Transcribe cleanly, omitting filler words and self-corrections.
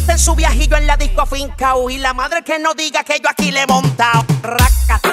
está en su viajillo en la disco afincao. Y la madre que no diga que yo aquí le he montado. Rácata.